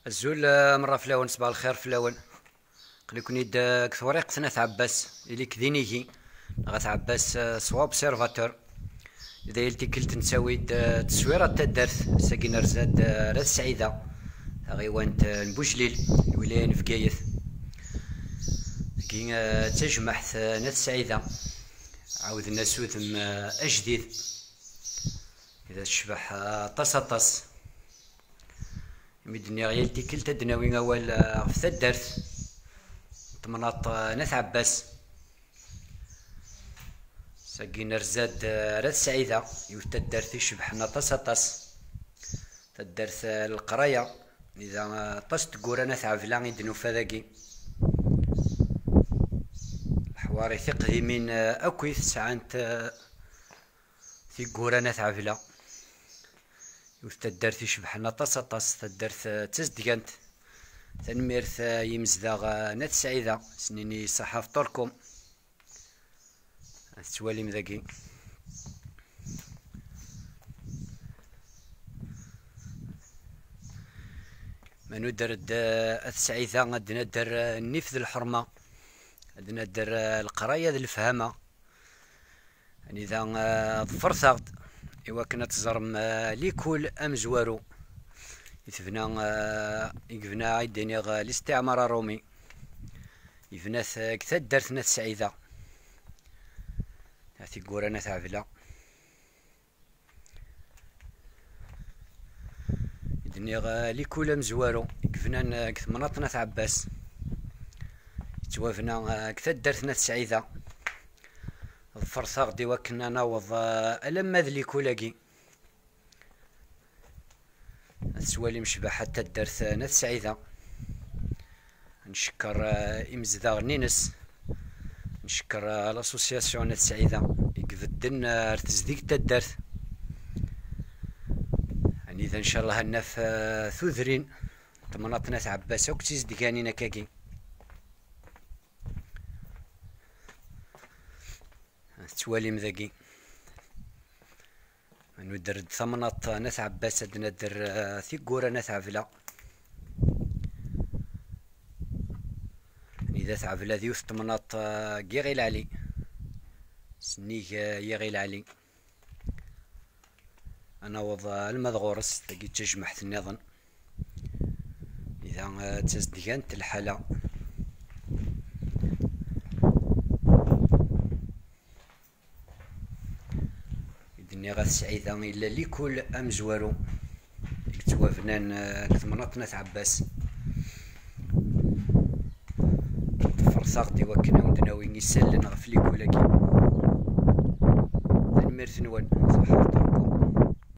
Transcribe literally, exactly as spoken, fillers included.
الزول آه، مرة فلاون صباح الخير فلاون. قلي كوني دا كثوريق ثناث عباس إلي كذينيكي غاث عباس آه، صواب سيرفاتور إذا يلتي كلت نساوي دا تسويرة تدرت ساقين رزاد آه، راس سعيدة غيوانت آه، نبوجليل الولاية فقايث كي آه، تجمحت آه، ناس سعيدة عاودنا سوثم آه، أجديد إذا تشبح آه، طاس طاس ميدني غيالتي كلتا دناوي أول في الدرت تمناط ناث عباس ساقين رزاد راد سعيدة يوتا الدرت يشبحنا طاس طاس تدرت القراية إذا طاس تقورا ناث عفلا يدنو فذاكي الحواري ثقذي من أكويث ساعانت في قورا ناث عفلا يوث تدرت يشبحنا طاس طاس تدرت تزدقانت تنميرث يمزداغ نات سعيدة سنيني صحة فطوركم تسوالي مذاكي منو درد أث سعيدة غاد ندر النفذ الحرمة غاد ندر القراية ذي الفهامة يعني إذا ظفرثغد إوا كنا تزرم ليكول أم زوارو يثبنا يقفنا عيديني الاستعمار الرومي يفناث كثاد دارت ناث سعيدة هاتي قورا ناث عفلا يدني ليكول أم زوارو يقفنا كثمناط ناث عباس يتوافنا كثاد دارت ناث سعيدة ظفرثغد إوا كنا ناوض ألم هذ ليكولاكي السوالي مشبع حتى الدرت ناث سعيدة نشكر إمزداغ نينس نشكر لاسوسياسيون ناث سعيدة يقفدن ارتزديك تا الدرت يعني إذا إن شاء الله هناف ثوذرين تمناط ناث عباس وك تيزدقانينا كاكي تسوالي مذاكي ندر ثمنط ناث عباس هاد ندر ثيقورا ناث عفلا إذا تعفلا ذيوث تمناط كيغيل علي سنيك يغيل علي أنا وضع المذغورس تاقي تجمحت النظن إذا تزدقانت الحالة إني غاث سعيدة إلا ليكول أم زوارو كتوافنان كثمناط ناث عباس فرثاغ إوا كنا ودناوي يسلن غف ليكولاكي تنميرت نوال صحة